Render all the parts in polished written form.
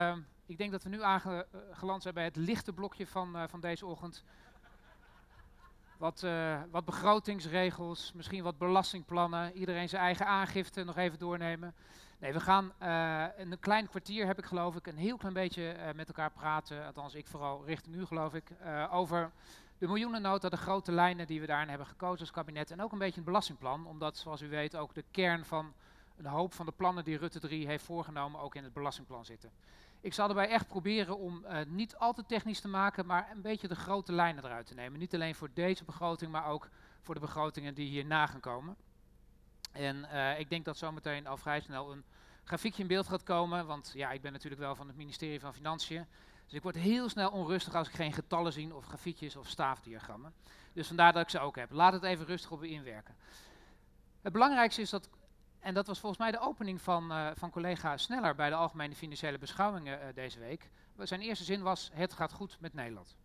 Ik denk dat we nu aangeland zijn bij het lichte blokje van deze ochtend. Wat begrotingsregels, misschien wat belastingplannen, iedereen zijn eigen aangifte nog even doornemen. Nee, we gaan in een klein kwartier, heb ik geloof ik, een heel klein beetje met elkaar praten. Althans, ik vooral richting u geloof ik, over de miljoenennota, de grote lijnen die we daarin hebben gekozen als kabinet. En ook een beetje het belastingplan, omdat zoals u weet ook de kern van een hoop van de plannen die Rutte 3 heeft voorgenomen ook in het belastingplan zitten. Ik zal erbij echt proberen om niet al te technisch te maken, maar een beetje de grote lijnen eruit te nemen. Niet alleen voor deze begroting, maar ook voor de begrotingen die hierna gaan komen. En ik denk dat zometeen al vrij snel een grafiekje in beeld gaat komen, want ja, ik ben natuurlijk wel van het ministerie van Financiën. Dus ik word heel snel onrustig als ik geen getallen zie of grafiekjes of staafdiagrammen. Dus vandaar dat ik ze ook heb. Laat het even rustig op u inwerken. Het belangrijkste is dat, en dat was volgens mij de opening van collega Sneller bij de Algemene Financiële Beschouwingen deze week. Zijn eerste zin was, het gaat goed met Nederland.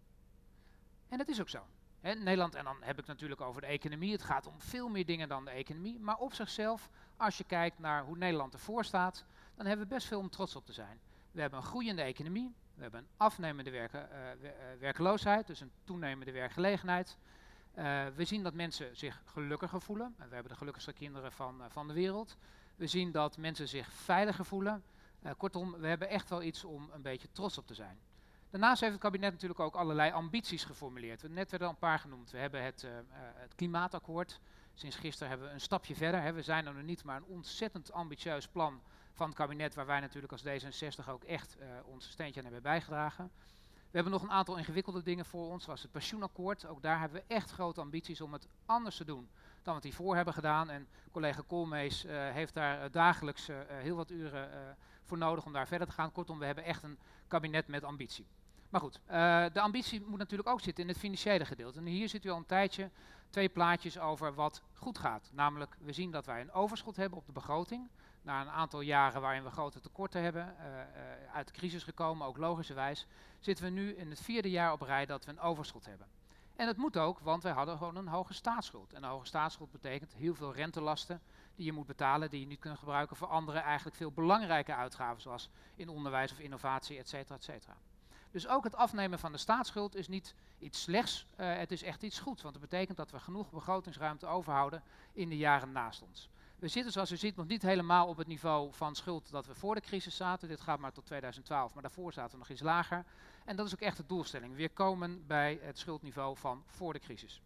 En dat is ook zo. Nederland, en dan heb ik het natuurlijk over de economie. Het gaat om veel meer dingen dan de economie. Maar op zichzelf, als je kijkt naar hoe Nederland ervoor staat, dan hebben we best veel om trots op te zijn. We hebben een groeiende economie. We hebben een afnemende werkloosheid, dus een toenemende werkgelegenheid. We zien dat mensen zich gelukkiger voelen. We hebben de gelukkigste kinderen van de wereld. We zien dat mensen zich veiliger voelen. Kortom, we hebben echt wel iets om een beetje trots op te zijn. Daarnaast heeft het kabinet natuurlijk ook allerlei ambities geformuleerd. Net werden al een paar genoemd. We hebben het klimaatakkoord. Sinds gisteren hebben we een stapje verder. We zijn er nog niet, maar een ontzettend ambitieus plan van het kabinet, waar wij natuurlijk als D66 ook echt ons steentje aan hebben bijgedragen. We hebben nog een aantal ingewikkelde dingen voor ons, zoals het pensioenakkoord. Ook daar hebben we echt grote ambities om het anders te doen dan we het hiervoor hebben gedaan. En collega Koolmees heeft daar dagelijks heel wat uren voor nodig om daar verder te gaan. Kortom, we hebben echt een kabinet met ambitie. Maar goed, de ambitie moet natuurlijk ook zitten in het financiële gedeelte. En hier ziet u al een tijdje twee plaatjes over wat goed gaat. Namelijk, we zien dat wij een overschot hebben op de begroting. Na een aantal jaren waarin we grote tekorten hebben, uit de crisis gekomen, ook logischerwijs, zitten we nu in het 4e jaar op rij dat we een overschot hebben. En dat moet ook, want wij hadden gewoon een hoge staatsschuld. En een hoge staatsschuld betekent heel veel rentelasten die je moet betalen, die je niet kunt gebruiken voor andere eigenlijk veel belangrijke uitgaven, zoals in onderwijs of innovatie, et cetera, et cetera. Dus ook het afnemen van de staatsschuld is niet iets slechts, het is echt iets goeds, want het betekent dat we genoeg begrotingsruimte overhouden in de jaren naast ons. We zitten, zoals u ziet, nog niet helemaal op het niveau van schuld dat we voor de crisis zaten. Dit gaat maar tot 2012, maar daarvoor zaten we nog iets lager. En dat is ook echt de doelstelling. Weer komen bij het schuldniveau van voor de crisis.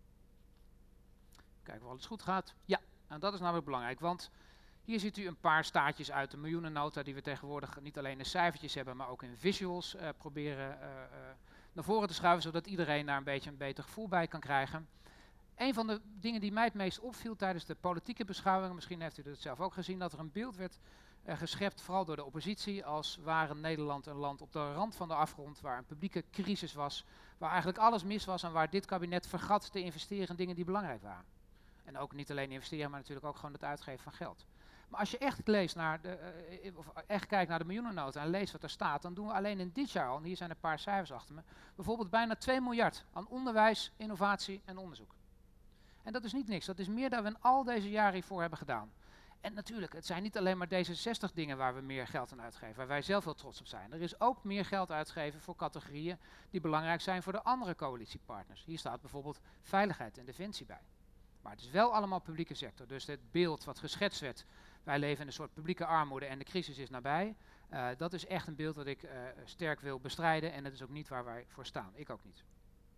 Kijken of alles goed gaat. Ja, en dat is namelijk belangrijk, want hier ziet u een paar staartjes uit de miljoenennota die we tegenwoordig niet alleen in cijfertjes hebben, maar ook in visuals proberen naar voren te schuiven, zodat iedereen daar een beetje een beter gevoel bij kan krijgen. Een van de dingen die mij het meest opviel tijdens de politieke beschouwingen, misschien heeft u het zelf ook gezien, dat er een beeld werd geschept, vooral door de oppositie, als ware Nederland een land op de rand van de afgrond, waar een publieke crisis was, waar eigenlijk alles mis was en waar dit kabinet vergat te investeren in dingen die belangrijk waren. En ook niet alleen investeren, maar natuurlijk ook gewoon het uitgeven van geld. Maar als je echt leest naar of echt kijkt naar de miljoenennota en leest wat er staat, dan doen we alleen in dit jaar al, en hier zijn een paar cijfers achter me, bijvoorbeeld bijna 2 miljard aan onderwijs, innovatie en onderzoek. En dat is niet niks, dat is meer dan we in al deze jaren hiervoor hebben gedaan. En natuurlijk, het zijn niet alleen maar D66 dingen waar we meer geld aan uitgeven, waar wij zelf heel trots op zijn. Er is ook meer geld uitgegeven voor categorieën die belangrijk zijn voor de andere coalitiepartners. Hier staat bijvoorbeeld veiligheid en defensie bij. Maar het is wel allemaal publieke sector, dus het beeld wat geschetst werd, wij leven in een soort publieke armoede en de crisis is nabij, dat is echt een beeld dat ik sterk wil bestrijden en dat is ook niet waar wij voor staan, ik ook niet.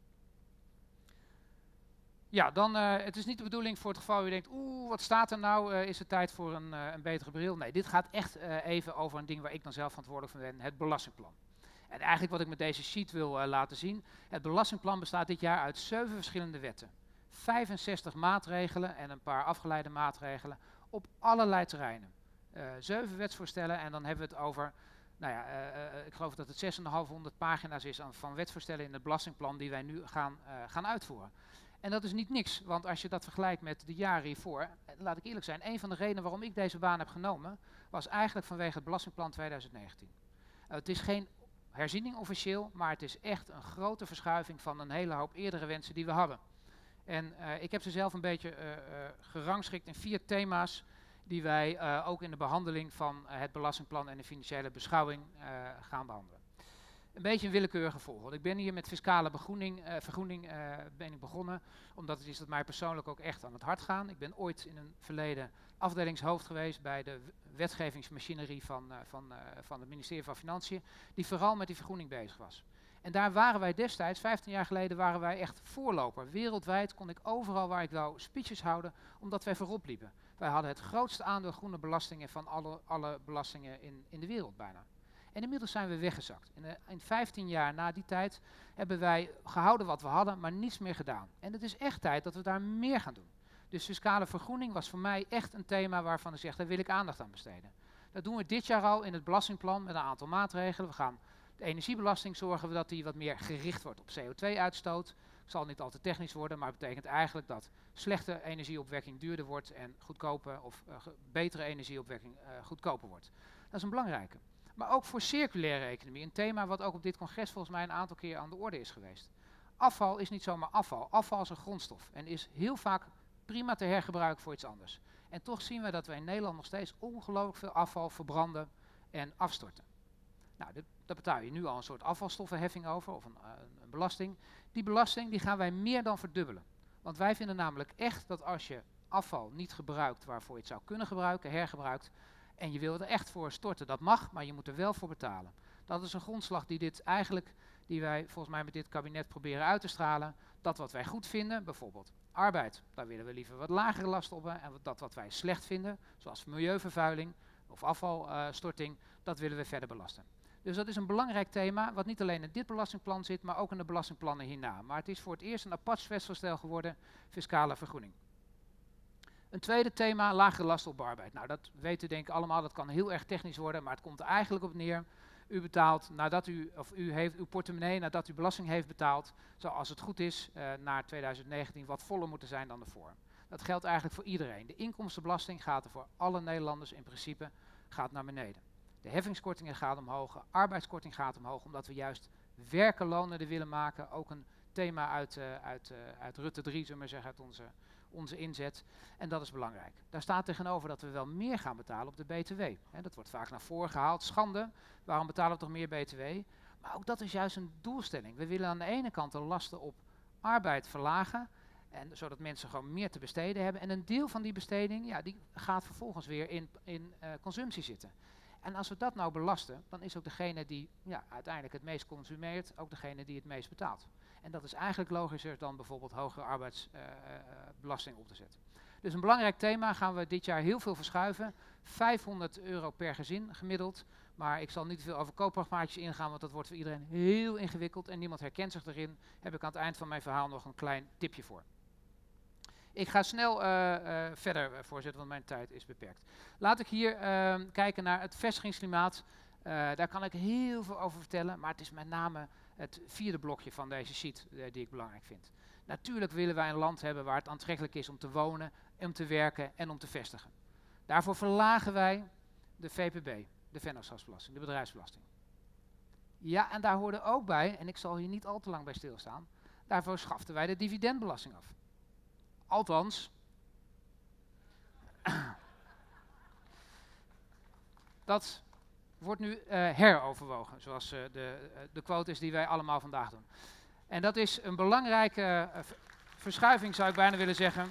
Ja, dan, het is niet de bedoeling voor het geval u denkt, wat staat er nou, is het tijd voor een betere bril? Nee, dit gaat echt even over een ding waar ik dan zelf verantwoordelijk voor ben, het belastingplan. En eigenlijk wat ik met deze sheet wil laten zien, het belastingplan bestaat dit jaar uit 7 verschillende wetten. 65 maatregelen en een paar afgeleide maatregelen op allerlei terreinen. 7 wetsvoorstellen en dan hebben we het over, nou ja, ik geloof dat het 6.500 pagina's is van wetsvoorstellen in het belastingplan die wij nu gaan uitvoeren. En dat is niet niks, want als je dat vergelijkt met de jaren hiervoor, laat ik eerlijk zijn, een van de redenen waarom ik deze baan heb genomen, was eigenlijk vanwege het belastingplan 2019. Het is geen herziening officieel, maar het is echt een grote verschuiving van een hele hoop eerdere wensen die we hadden. En ik heb ze zelf een beetje gerangschikt in 4 thema's die wij ook in de behandeling van het belastingplan en de financiële beschouwing gaan behandelen. Een beetje een willekeurige volgorde. Ik ben hier met fiscale vergroening ben ik begonnen, omdat het is dat mij persoonlijk ook echt aan het hart gaat. Ik ben ooit in een verleden afdelingshoofd geweest bij de wetgevingsmachinerie van het ministerie van Financiën, die vooral met die vergroening bezig was. En daar waren wij destijds, 15 jaar geleden, waren wij echt voorloper. Wereldwijd kon ik overal waar ik wou speeches houden, omdat wij voorop liepen. Wij hadden het grootste aandeel groene belastingen van alle belastingen in de wereld bijna. En inmiddels zijn we weggezakt. In 15 jaar na die tijd hebben wij gehouden wat we hadden, maar niets meer gedaan. En het is echt tijd dat we daar meer gaan doen. Dus fiscale vergroening was voor mij echt een thema waarvan ik zeg, daar wil ik aandacht aan besteden. Dat doen we dit jaar al in het belastingplan met een aantal maatregelen. We gaan de energiebelasting zorgen dat die wat meer gericht wordt op CO2-uitstoot. Het zal niet al te technisch worden, maar het betekent eigenlijk dat slechte energieopwekking duurder wordt en goedkope of betere energieopwekking goedkoper wordt. Dat is een belangrijke. Maar ook voor circulaire economie, een thema wat ook op dit congres volgens mij een aantal keer aan de orde is geweest. Afval is niet zomaar afval. Afval is een grondstof en is heel vaak prima te hergebruiken voor iets anders. En toch zien we dat we in Nederland nog steeds ongelooflijk veel afval verbranden en afstorten. Nou, daar betaal je nu al een soort afvalstoffenheffing over, of een belasting. Die belasting die gaan wij meer dan verdubbelen. Want wij vinden namelijk echt dat als je afval niet gebruikt waarvoor je het zou kunnen gebruiken, hergebruikt, en je wil er echt voor storten, dat mag, maar je moet er wel voor betalen. Dat is een grondslag die wij volgens mij met dit kabinet proberen uit te stralen. Dat wat wij goed vinden, bijvoorbeeld arbeid, daar willen we liever wat lagere last op. En dat wat wij slecht vinden, zoals milieuvervuiling of afvalstorting, dat willen we verder belasten. Dus dat is een belangrijk thema, wat niet alleen in dit belastingplan zit, maar ook in de belastingplannen hierna. Maar het is voor het eerst een apart wetsvoorstel geworden, fiscale vergroening. Een tweede thema, lagere lasten op arbeid. Nou, dat weten denk ik allemaal, dat kan heel erg technisch worden, maar het komt er eigenlijk op neer. U betaalt nadat u heeft uw portemonnee, nadat u belasting heeft betaald, zoals het goed is, naar 2019 wat voller moeten zijn dan ervoor. Dat geldt eigenlijk voor iedereen. De inkomstenbelasting gaat er voor alle Nederlanders in principe gaat naar beneden. De heffingskortingen gaan omhoog, de arbeidskorting gaat omhoog, omdat we juist werkenlonen er willen maken. Ook een thema uit Rutte 3, zullen we zeggen, uit onze inzet. En dat is belangrijk. Daar staat tegenover dat we wel meer gaan betalen op de BTW. Dat wordt vaak naar voren gehaald. Schande, waarom betalen we toch meer BTW? Maar ook dat is juist een doelstelling. We willen aan de ene kant de lasten op arbeid verlagen, zodat mensen gewoon meer te besteden hebben. En een deel van die besteding, ja, die gaat vervolgens weer in consumptie zitten. En als we dat nou belasten, dan is ook degene die uiteindelijk het meest consumeert, ook degene die het meest betaalt. En dat is eigenlijk logischer dan bijvoorbeeld hogere arbeidsbelasting op te zetten. Dus een belangrijk thema, gaan we dit jaar heel veel verschuiven. €500 per gezin gemiddeld. Maar ik zal niet veel over koopkrachtmaatjes ingaan, want dat wordt voor iedereen heel ingewikkeld en niemand herkent zich erin. Heb ik aan het eind van mijn verhaal nog een klein tipje voor. Ik ga snel verder, voorzitter, want mijn tijd is beperkt. Laat ik hier kijken naar het vestigingsklimaat. Daar kan ik heel veel over vertellen, maar het is met name het vierde blokje van deze sheet die ik belangrijk vind. Natuurlijk willen wij een land hebben waar het aantrekkelijk is om te wonen, om te werken en om te vestigen. Daarvoor verlagen wij de VPB, de vennootschapsbelasting, de bedrijfsbelasting. Ja, en daar hoorde ook bij, en ik zal hier niet al te lang bij stilstaan, daarvoor schaften wij de dividendbelasting af. Althans, dat wordt nu heroverwogen, zoals de quote is die wij allemaal vandaag doen. En dat is een belangrijke verschuiving, zou ik bijna willen zeggen.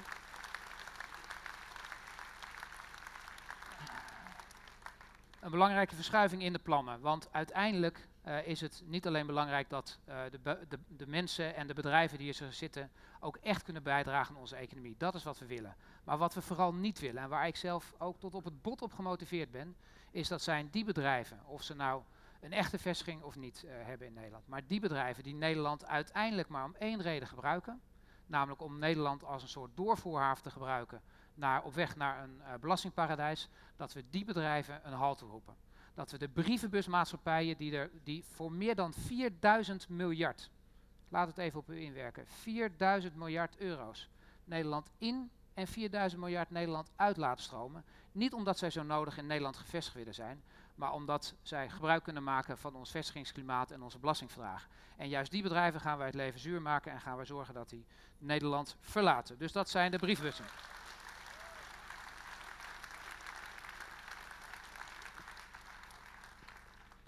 Een belangrijke verschuiving in de plannen, want uiteindelijk is het niet alleen belangrijk dat de mensen en de bedrijven die hier zitten ook echt kunnen bijdragen aan onze economie. Dat is wat we willen. Maar wat we vooral niet willen, en waar ik zelf ook tot op het bot op gemotiveerd ben, is dat zijn die bedrijven, of ze nou een echte vestiging of niet hebben in Nederland, maar die bedrijven die Nederland uiteindelijk maar om één reden gebruiken, namelijk om Nederland als een soort doorvoerhaven te gebruiken op weg naar een belastingparadijs, dat we die bedrijven een halt toeroepen. Dat we de brievenbusmaatschappijen die voor meer dan 4000 miljard, laat het even op u inwerken, 4000 miljard euro's Nederland in en 4000 miljard Nederland uit laten stromen. Niet omdat zij zo nodig in Nederland gevestigd willen zijn, maar omdat zij gebruik kunnen maken van ons vestigingsklimaat en onze belastingverdragen. En juist die bedrijven gaan wij het leven zuur maken en gaan wij zorgen dat die Nederland verlaten. Dus dat zijn de briefbussen.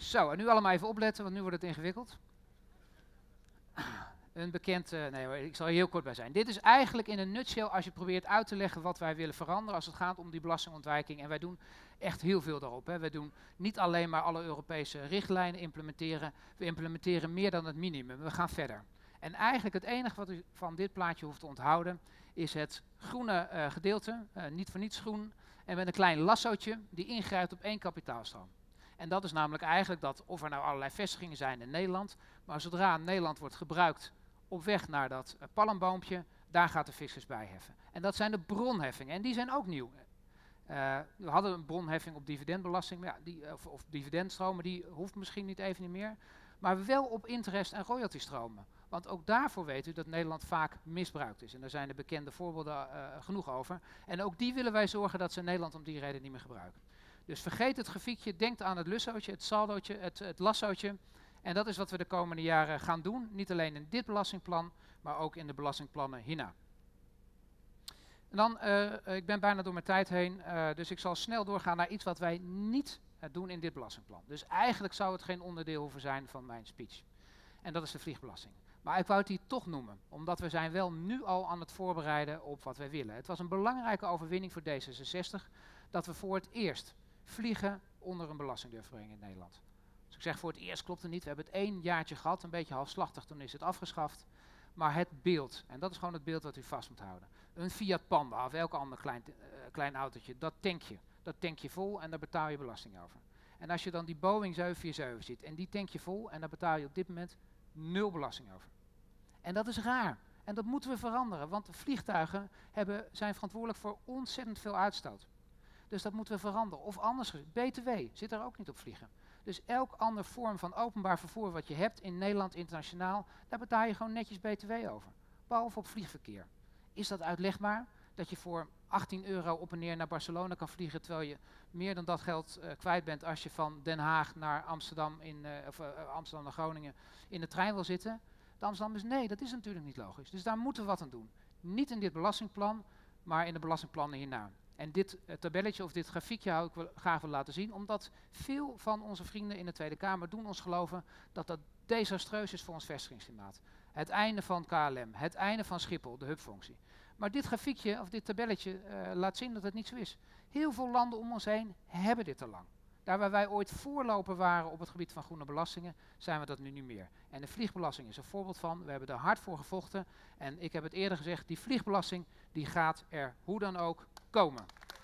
Zo, en nu allemaal even opletten, want nu wordt het ingewikkeld. Een bekend, nee hoor, ik zal er heel kort bij zijn. Dit is eigenlijk in een nutshell als je probeert uit te leggen wat wij willen veranderen als het gaat om die belastingontwijking. En wij doen echt heel veel daarop. Hè. Wij doen niet alleen maar alle Europese richtlijnen implementeren, we implementeren meer dan het minimum. We gaan verder. En eigenlijk het enige wat u van dit plaatje hoeft te onthouden is het groene gedeelte, niet voor niets groen, en met een klein lassootje die ingrijpt op één kapitaalstroom. En dat is namelijk eigenlijk dat of er nou allerlei vestigingen zijn in Nederland, maar zodra Nederland wordt gebruikt op weg naar dat palmboompje, daar gaat de fiscus bij heffen. En dat zijn de bronheffingen en die zijn ook nieuw. We hadden een bronheffing op dividendbelasting, maar ja, of dividendstromen, die hoeft misschien niet meer. Maar wel op interest- en royaltystromen. Want ook daarvoor weet u dat Nederland vaak misbruikt is. En daar zijn er bekende voorbeelden genoeg over. En ook die willen wij zorgen dat ze in Nederland om die reden niet meer gebruiken. Dus vergeet het grafiekje, denk aan het lussootje, het saldootje, het lassootje. En dat is wat we de komende jaren gaan doen. Niet alleen in dit belastingplan, maar ook in de belastingplannen hierna. En dan, ik ben bijna door mijn tijd heen, dus ik zal snel doorgaan naar iets wat wij niet doen in dit belastingplan. Dus eigenlijk zou het geen onderdeel hoeven zijn van mijn speech. En dat is de vliegbelasting. Maar ik wou het hier toch noemen, omdat we zijn wel nu al aan het voorbereiden op wat wij willen. Het was een belangrijke overwinning voor D66 dat we voor het eerst vliegen onder een belasting durven brengen in Nederland. Dus ik zeg voor het eerst klopt het niet. We hebben het 1 jaartje gehad, een beetje halfslachtig, toen is het afgeschaft. Maar het beeld, en dat is gewoon het beeld wat u vast moet houden. Een Fiat Panda of elk ander klein autootje, dat tank je vol en daar betaal je belasting over. En als je dan die Boeing 747 ziet en die tank je vol en daar betaal je op dit moment 0 belasting over. En dat is raar. En dat moeten we veranderen, want vliegtuigen zijn verantwoordelijk voor ontzettend veel uitstoot. Dus dat moeten we veranderen. Of anders, BTW zit er ook niet op vliegen. Dus elk andere vorm van openbaar vervoer wat je hebt in Nederland, internationaal, daar betaal je gewoon netjes BTW over. Behalve op vliegverkeer. Is dat uitlegbaar? Dat je voor 18 euro op en neer naar Barcelona kan vliegen, terwijl je meer dan dat geld kwijt bent als je van Den Haag naar Amsterdam, Amsterdam naar Groningen in de trein wil zitten? De Amsterdammers, nee, dat is natuurlijk niet logisch. Dus daar moeten we wat aan doen. Niet in dit belastingplan, maar in de belastingplannen hierna. En dit tabelletje of dit grafiekje hou ik wel graag willen laten zien, omdat veel van onze vrienden in de Tweede Kamer doen ons geloven dat dat desastreus is voor ons vestigingsklimaat. Het einde van KLM, het einde van Schiphol, de hubfunctie. Maar dit grafiekje of dit tabelletje laat zien dat het niet zo is. Heel veel landen om ons heen hebben dit al lang. Daar waar wij ooit voorloper waren op het gebied van groene belastingen, zijn we dat nu niet meer. En de vliegbelasting is een voorbeeld van. We hebben er hard voor gevochten. En ik heb het eerder gezegd, die vliegbelasting die gaat er hoe dan ook komen.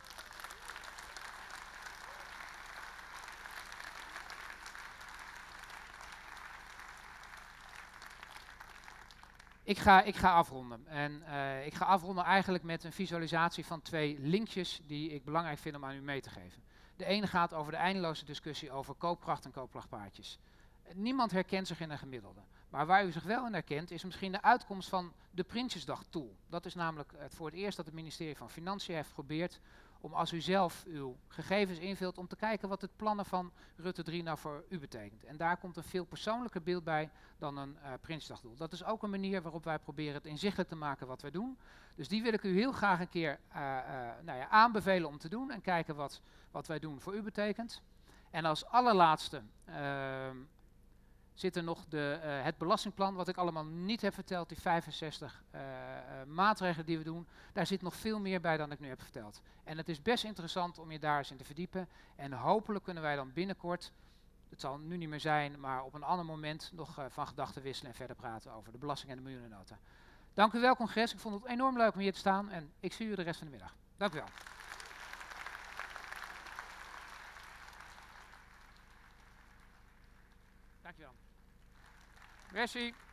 Ik ga afronden. En ik ga afronden eigenlijk met een visualisatie van 2 linkjes die ik belangrijk vind om aan u mee te geven. De ene gaat over de eindeloze discussie over koopkracht en koopkrachtpaardjes. Niemand herkent zich in een gemiddelde. Maar waar u zich wel in herkent is misschien de uitkomst van de Prinsjesdag-tool. Dat is namelijk voor het eerst dat het ministerie van Financiën heeft geprobeerd om als u zelf uw gegevens invult om te kijken wat het plannen van Rutte 3 nou voor u betekent. En daar komt een veel persoonlijker beeld bij dan een Prinsjesdagdoel. Dat is ook een manier waarop wij proberen het inzichtelijk te maken wat wij doen. Dus die wil ik u heel graag een keer aanbevelen om te doen en kijken wat wij doen voor u betekent. En als allerlaatste zit er nog het belastingplan, wat ik allemaal niet heb verteld, die 65 maatregelen die we doen. Daar zit nog veel meer bij dan ik nu heb verteld. En het is best interessant om je daar eens in te verdiepen. En hopelijk kunnen wij dan binnenkort, het zal nu niet meer zijn, maar op een ander moment nog van gedachten wisselen en verder praten over de belasting en de miljoenennota. Dank u wel, congres. Ik vond het enorm leuk om hier te staan en ik zie u de rest van de middag. Dank u wel. Dankjewel. Merci.